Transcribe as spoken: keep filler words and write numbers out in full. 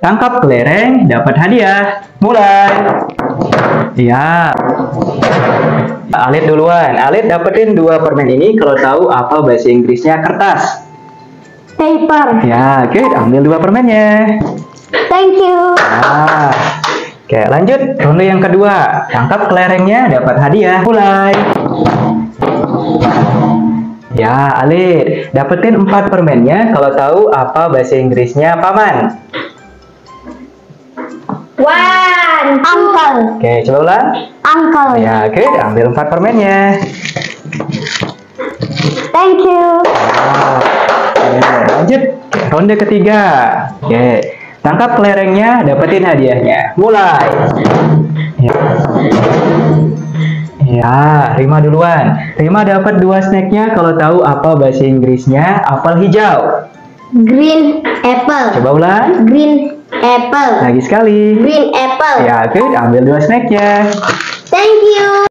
tangkap kelereng, dapat hadiah. Mulai. Ya. Alit duluan. Alit dapetin dua permen ini kalau tahu apa bahasa Inggrisnya kertas. Paper. Ya, oke, ambil dua permennya. Thank you. Nah, oke, lanjut ronde yang kedua. Tangkap kelerengnya, dapat hadiah. Mulai. Ya, Alit, dapetin empat permennya kalau tahu apa bahasa Inggrisnya paman. One. Uncle. Oke, coba ulang. Uncle. Ya, oke, ambil empat permennya. Thank you. Nah, oke, lanjut ronde ketiga. Oke, tangkap kelerengnya, dapetin hadiahnya. Mulai. Ya. Ya, Rima duluan. Rima dapat dua snacknya kalau tahu apa bahasa Inggrisnya apel hijau. Green apple. Coba ulang. Green apple. Lagi sekali. Green apple. Ya, oke, ambil dua snacknya. Thank you.